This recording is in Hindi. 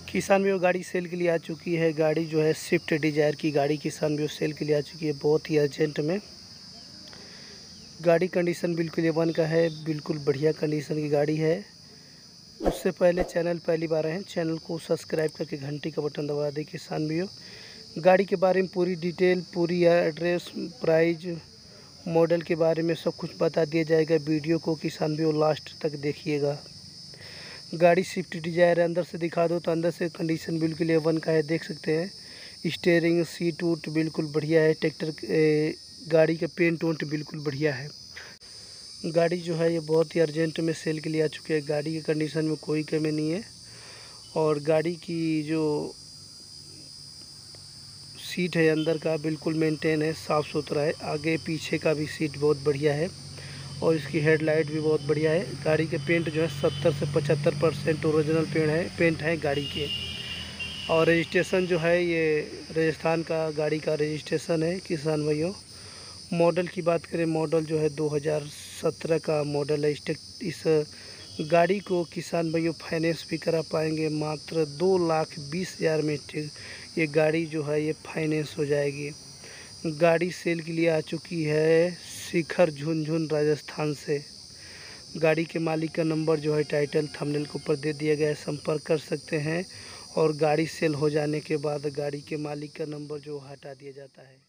किसान भी वो गाड़ी सेल के लिए आ चुकी है। गाड़ी जो है स्विफ्ट डिज़ायर की गाड़ी किसान भी वो सेल के लिए आ चुकी है, बहुत ही अर्जेंट में। गाड़ी कंडीशन बिल्कुल A1 का है, बिल्कुल बढ़िया कंडीशन की गाड़ी है। उससे पहले चैनल पहली बार आए हैं, चैनल को सब्सक्राइब करके घंटी का बटन दबा दें। किसान भी हो गाड़ी के बारे में पूरी डिटेल, पूरी एड्रेस, प्राइस, मॉडल के बारे में सब कुछ बता दिया जाएगा। वीडियो को किसान भी हो लास्ट तक देखिएगा। गाड़ी स्विफ्ट डिज़ायर है, अंदर से दिखा दो तो अंदर से कंडीशन बिल्कुल A1 का है, देख सकते हैं। स्टीयरिंग सीट वूट बिल्कुल बढ़िया है। ट्रैक्टर गाड़ी का पेंट वोंट बिल्कुल बढ़िया है। गाड़ी जो है ये बहुत ही अर्जेंट में सेल के लिए आ चुकी है। गाड़ी की कंडीशन में कोई कमी नहीं है और गाड़ी की जो सीट है अंदर का बिल्कुल मेंटेन है, साफ़ सुथरा है। आगे पीछे का भी सीट बहुत बढ़िया है और इसकी हेडलाइट भी बहुत बढ़िया है। गाड़ी के पेंट जो है 70 से 75% ओरिजिनल पेंट है गाड़ी के। और रजिस्ट्रेशन जो है ये राजस्थान का गाड़ी का रजिस्ट्रेशन है। किसान भाइयों मॉडल की बात करें, मॉडल जो है 2017 का मॉडल है। इस गाड़ी को किसान भाइयों फाइनेंस भी करा पाएंगे मात्र 2,20,000 में। ये गाड़ी जो है ये फाइनेंस हो जाएगी। गाड़ी सेल के लिए आ चुकी है शिखर झुनझुन राजस्थान से। गाड़ी के मालिक का नंबर जो है टाइटल थंबनेल के ऊपर दे दिया गया है, संपर्क कर सकते हैं। और गाड़ी सेल हो जाने के बाद गाड़ी के मालिक का नंबर जो हटा दिया जाता है।